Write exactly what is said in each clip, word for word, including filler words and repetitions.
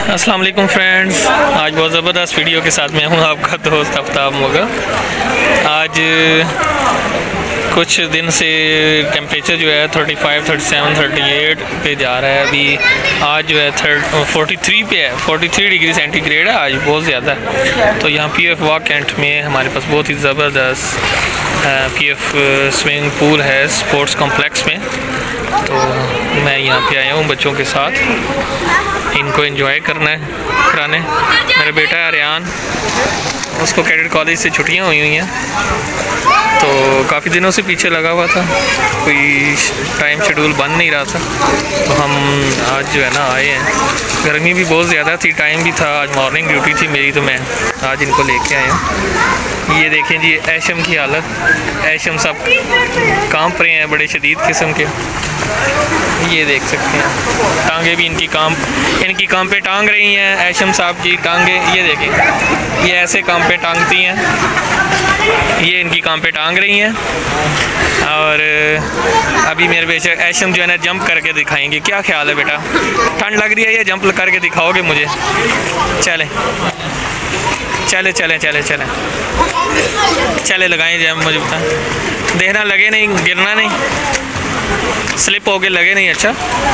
अस्सलाम वालेकुम फ्रेंड्स, आज बहुत ज़बरदस्त वीडियो के साथ मैं हूँ आपका दोस्त आफ्ताब मोगल। आज कुछ दिन से टेम्परेचर जो है पैंतीस, सैंतीस, अड़तीस पे जा रहा है। अभी आज जो है थर्ड तैंतालीस पे है, तैंतालीस डिग्री सेंटीग्रेड है आज, बहुत ज़्यादा है। तो यहाँ पी एफ वॉक कैंट में हमारे पास बहुत ही ज़बरदस्त पी एफ स्विमिंग पूल है स्पोर्ट्स कॉम्प्लेक्स में। तो मैं यहाँ पे आया हूँ बच्चों के साथ, इनको एंजॉय करना है कराने। मेरा बेटा है आर्यान, उसको कैडेट कॉलेज से छुट्टियाँ हुई हुई हैं, तो काफ़ी दिनों से पीछे लगा हुआ था, कोई टाइम शेड्यूल बन नहीं रहा था। तो हम आज जो है ना आए हैं। गर्मी भी बहुत ज़्यादा थी, टाइम भी था, आज मॉर्निंग ड्यूटी थी मेरी, तो मैं आज इनको लेके आया हूँ। ये देखें जी ऐशम की हालत, ऐशम सब कांप रहे हैं बड़े शदीद किस्म के। ये देख सकते हैं टांगे भी इनकी काम इनकी काम पे टांग रही हैं ऐशम साहब की टांगे। ये देखें, ये ऐसे काम पे टांगती हैं, ये इनकी काम पे टांग रही हैं। और अभी मेरे बेटे ऐशम जो है ना जंप करके दिखाएंगे। क्या ख्याल है बेटा, ठंड लग रही है, ये जंप करके दिखाओगे मुझे? चलें चले चले चले चले चले लगाएं जंप, मुझे बता देखना लगे नहीं, गिरना नहीं, स्लिप हो के लगे नहीं। अच्छा,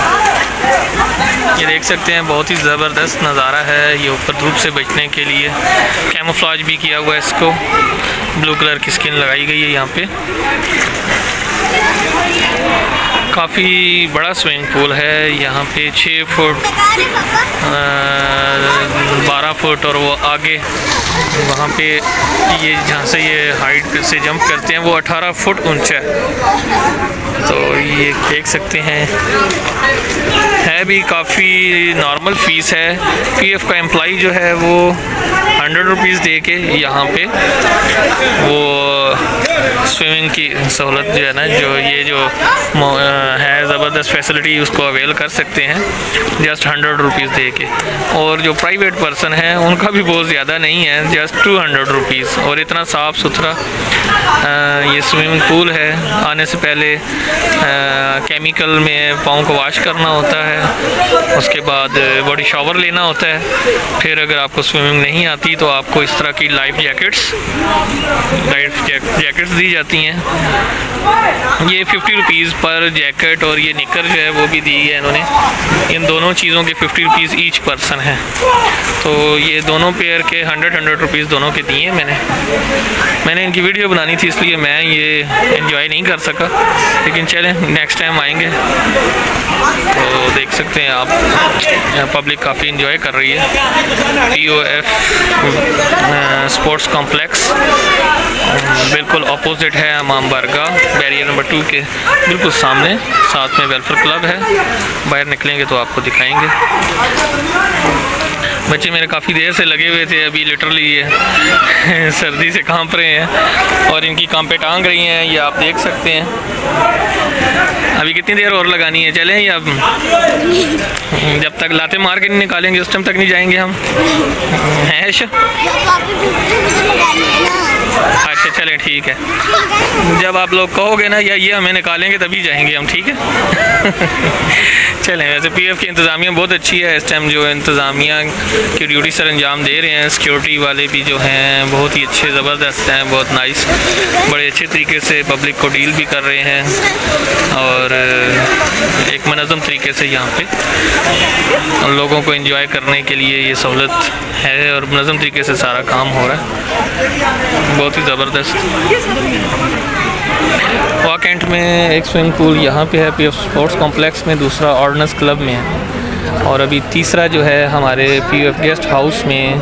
ये देख सकते हैं बहुत ही ज़बरदस्त नज़ारा है। ये ऊपर धूप से बचने के लिए कैमोफ्लेज भी किया हुआ है, इसको ब्लू कलर की स्किन लगाई गई है यहाँ पे। काफ़ी बड़ा स्विमिंग पूल है यहाँ पे, छः फुट बारह फुट और वो आगे वहाँ पे ये जहाँ से ये हाइट से जंप करते हैं वो अठारह फुट ऊंचा है। तो ये देख सकते हैं, है भी काफ़ी नॉर्मल फ़ीस है। पीएफ का एम्प्लॉई जो है वो हंड्रेड रुपीज़ दे के यहाँ पे वो स्विमिंग की सहूलत जो है ना, जो ये जो है ज़बरदस्त फैसिलिटी, उसको अवेल कर सकते हैं जस्ट हंड्रेड रुपीज़ दे के। और जो प्राइवेट पर्सन है उनका भी बहुत ज़्यादा नहीं है, जस्ट टू हंड्रेड रुपीज़। और इतना साफ़ सुथरा ये स्विमिंग पूल है। आने से पहले केमिकल में पाँव को वॉश करना होता है, उसके बाद बॉडी शावर लेना होता है। फिर अगर आपको स्विमिंग नहीं आती तो आपको इस तरह की लाइफ जैकेट्स लाइफ जैकेट्स दी जाती हैं। ये फिफ्टी रुपीज़ पर जैकेट और ये निकर जो है वो भी दी है इन्होंने। इन दोनों चीज़ों के फिफ्टी रुपीज़ ईच पर्सन है। तो ये दोनों पेयर के हंड्रेड हंड्रेड रुपीज़ दोनों के दिए मैंने मैंने इनकी वीडियो बनानी थी, इसलिए मैं ये एंजॉय नहीं कर सका, लेकिन चलें नेक्स्ट टाइम आएंगे। तो देख सकते हैं आप, पब्लिक काफ़ी एंजॉय कर रही है। P O F sports complex बिल्कुल अपोजिट है इमाम बारगाह, बैरियर नंबर टू के बिल्कुल सामने। साथ में वेलफेयर क्लब है, बाहर निकलेंगे तो आपको दिखाएंगे। बच्चे मेरे काफ़ी देर से लगे हुए थे, अभी लिटरली ये सर्दी से कांप रहे हैं और इनकी काम पे टांग रही हैं, ये आप देख सकते हैं। अभी कितनी देर और लगानी है? चलें या जब तक लाते मार के नहीं निकालेंगे उस टाइम तक नहीं जाएंगे हम? हैश अच्छा चलें ठीक है, जब आप लोग कहोगे ना या ये हमें निकालेंगे तभी जाएंगे हम, ठीक है? चलें। वैसे पीएफ की इंतज़ामिया बहुत अच्छी है इस टाइम, जो इंतज़ामिया की ड्यूटी सर अंजाम दे रहे हैं। सिक्योरिटी वाले भी जो हैं बहुत ही अच्छे ज़बरदस्त हैं, बहुत नाइस, बड़े अच्छे तरीके से पब्लिक को डील भी कर रहे हैं और एक मनज़म तरीके से यहाँ पे उन लोगों को एंजॉय करने के लिए ये सहूलत है और मनज़म तरीके से सारा काम हो रहा है, बहुत ही ज़बरदस्त। वॉक कैंट में एक स्विमिंग पूल यहाँ पे है पी एफ स्पोर्ट्स कॉम्प्लेक्स में, दूसरा ऑर्डिनेंस क्लब में है और अभी तीसरा जो है हमारे पी एफ गेस्ट हाउस में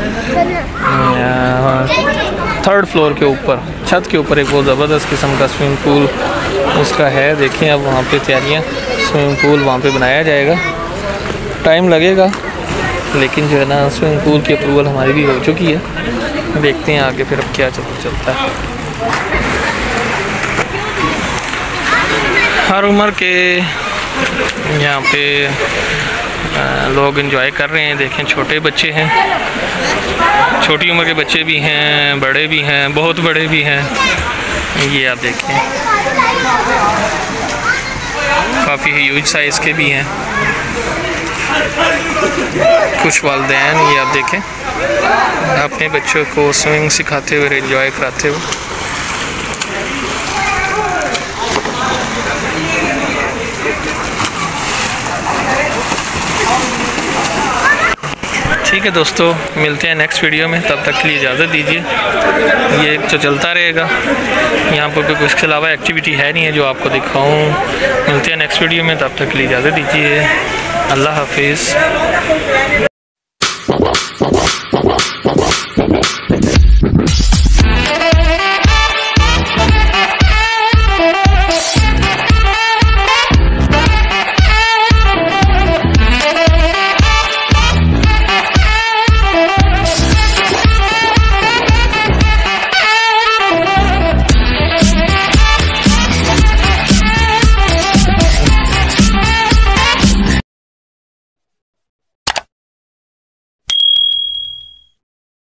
थर्ड फ्लोर के ऊपर छत के ऊपर एक बहुत ज़बरदस्त किस्म का स्विमिंग पूल उसका है। देखें अब वहाँ पे तैयारियाँ, स्विमिंग पूल वहाँ पे बनाया जाएगा, टाइम लगेगा, लेकिन जो है ना स्विमिंग पूल की अप्रूवल हमारी भी हो चुकी है। देखते हैं आगे फिर अब क्या चलता है। हर उम्र के यहाँ पे लोग एंजॉय कर रहे हैं। देखें छोटे बच्चे हैं, छोटी उम्र के बच्चे भी हैं, बड़े भी हैं, बहुत बड़े भी हैं। ये आप देखें काफ़ी ह्यूज साइज़ के भी हैं। कुछ वालिदैन ये आप देखें अपने बच्चों को स्विमिंग सिखाते हुए, एंजॉय कराते हुए। ठीक है दोस्तों, मिलते हैं नेक्स्ट वीडियो में, तब तक के लिए इजाज़त दीजिए। ये तो चलता रहेगा, यहाँ पर कोई उसके अलावा एक्टिविटी है नहीं है जो आपको दिखाऊं। मिलते हैं नेक्स्ट वीडियो में, तब तक के लिए इजाज़त दीजिए। अल्लाह हाफिज़।